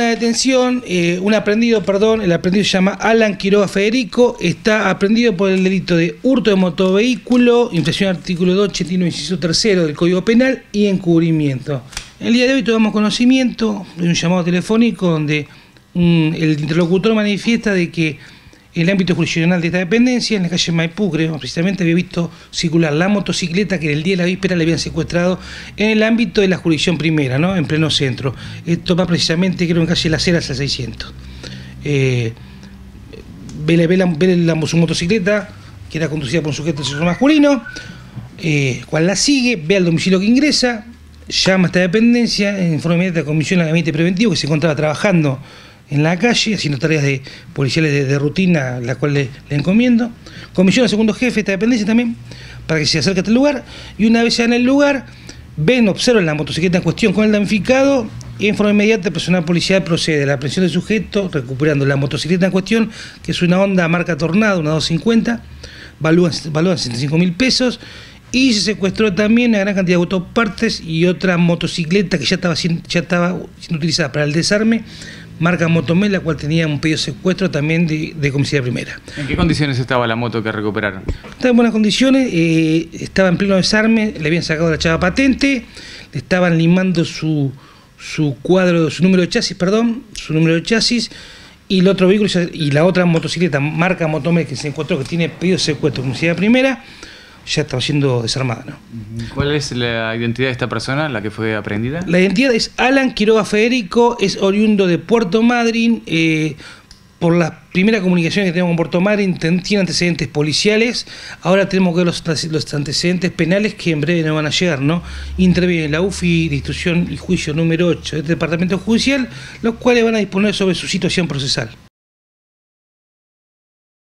una detención, un aprendido, perdón, el aprendido se llama Alan Quiroga Federico, está aprendido por el delito de hurto de motovehículo, infracción al artículo 289, inciso 3 del Código Penal y encubrimiento. El día de hoy tomamos conocimiento de un llamado telefónico donde el interlocutor manifiesta de que en el ámbito jurisdiccional de esta dependencia, en la calle Maipú, creo, precisamente había visto circular la motocicleta que el día de la víspera le habían secuestrado en el ámbito de la jurisdicción primera, ¿no? En pleno centro. Esto va precisamente, creo, en calle Las Heras al 600. Su motocicleta, que era conducida por un sujeto de sexo masculino, cual la sigue, ve al domicilio que ingresa, llama a esta dependencia, en forma inmediata a comisión de gabinete preventivo, que se encontraba trabajando en la calle, haciendo tareas policiales de rutina, la cual le encomiendo. Comisión al segundo jefe de esta dependencia también, para que se acerque a este lugar, y una vez ya en el lugar, observan la motocicleta en cuestión con el damnificado, y en forma inmediata el personal policial procede a la aprehensión del sujeto, recuperando la motocicleta en cuestión, que es una Honda marca Tornado, una 250, valúan 65.000 pesos, y se secuestró también una gran cantidad de autopartes y otra motocicleta que ya estaba siendo utilizada para el desarme, marca Motomel, la cual tenía un pedido de secuestro también de comisaría primera. ¿En qué condiciones estaba la moto que recuperaron? Estaba en buenas condiciones, estaba en pleno desarme, le habían sacado la chapa patente, le estaban limando su número de chasis, y el otro vehículo y la otra motocicleta marca Motomel que se encontró que tiene pedido de secuestro de comisaría primera, ya estaba siendo desarmada, ¿no? ¿Cuál es la identidad de esta persona, la que fue aprehendida? La identidad es Alan Quiroga Federico, es oriundo de Puerto Madryn. Por las primeras comunicaciones que tenemos con Puerto Madryn, tiene antecedentes policiales. Ahora tenemos que ver los antecedentes penales que en breve nos van a llegar, ¿no? Interviene la UFI de Instrucción y Juicio número 8 de este departamento judicial, los cuales van a disponer sobre su situación procesal.